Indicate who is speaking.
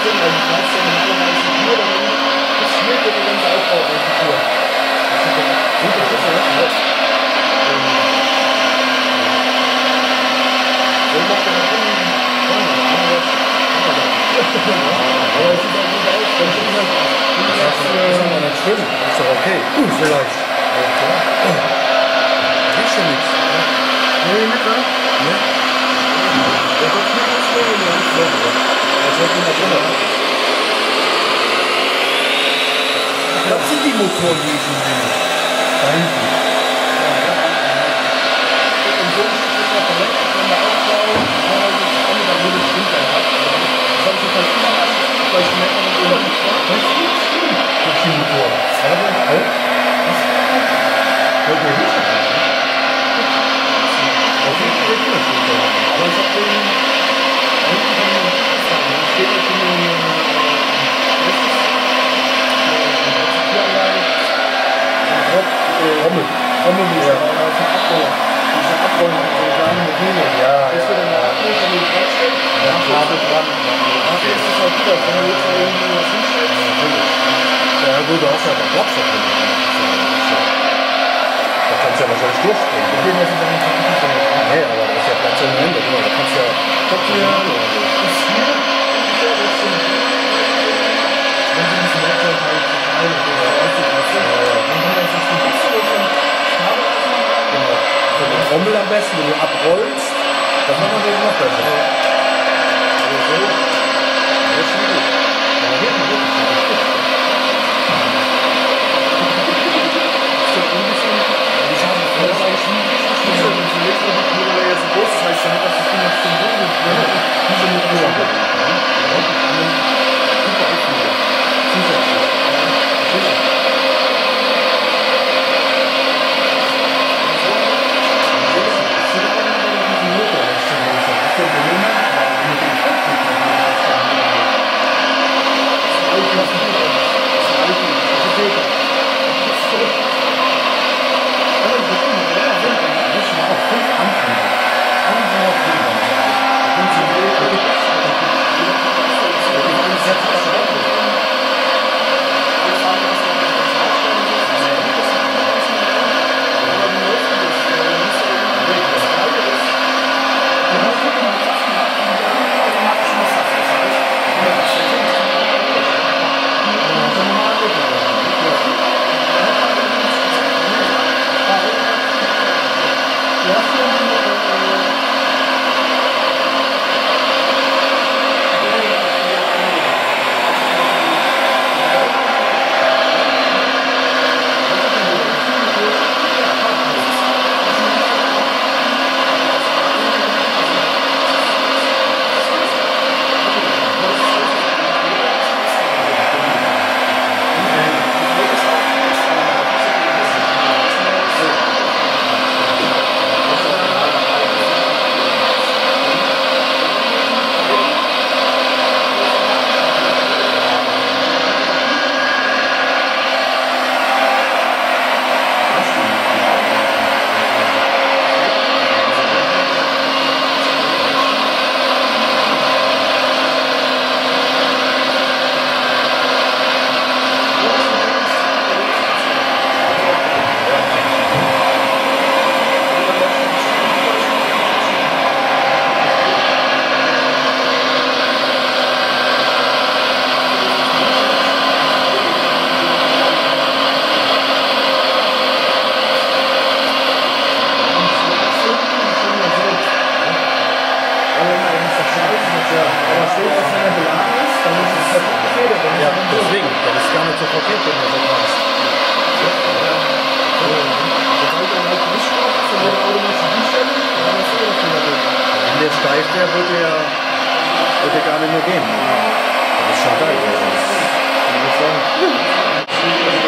Speaker 1: Ding, also ich weiß ja normalerweise hier, dann bis hier geht der ganze Aufbau auf die Tour. Super, das ist ja. So macht er dann aber es sieht auch gut aus, wenn ich halt. Das ist aber nicht schlimm, das ist doch okay. Vielleicht. Ist schon nichts. Nee, nicht, ne? Ne? Der wird nicht so schnell, wie er ist. Das wird immer drunter. Das sind die Motoren, die ich schon sehe. Da hinten. Und so ist es ja verletzt, wenn der Aufbau, dann würde es stimmt sein. Das habe ich jetzt halt immer gemacht, weil ich merke, dass ich nicht das ist nicht schlimm. Das ist die Motor. Aber auch. Was? Wollt ihr nicht? Auf jeden Fall ist das so. Aber ich habe den steht jetzt in den Rommel, die ist ja zum Abrollen. Diese Abrollen, diese kleinen Module. Ja, das wird dann abgelegt, wenn du die dran steckst. Ja, Kabel dran. Dafür ist es halt gut, wenn du jetzt da irgendwie was hinstellst. Ja, gut, du hast ja den Platz da drin. Da kannst du ja wahrscheinlich durchspringen. Okay, das ist dann nicht so. Nee, aber da ist ja Platz ohne Ende. Da kannst du ja. Ich glaube, hier ist hier. Wenn sie diesen Werkzeug halt total oder auszugreifen, dann kann man sich ein bisschen schon Kabel aufmachen. Genau. Für den Trommel am besten, wenn du abrollst, dann kann man den noch besser. Also so, das ist schon gut. Aber hinten wirklich nicht. Das ist ein bisschen, ich habe das eigentlich nie richtig schnell. Und zunächst mal die Knolle jetzt so groß, das heißt, dann hat das Ding jetzt zum Boden. Diese Motoren. Super Auflösung. Zusätzlich. Ja, deswegen, das ist gar nicht so verkehrt, wenn du so machst. Wenn der steif wäre, würde er gar nicht mehr gehen. Das ist schon geil. Das kann ich sagen.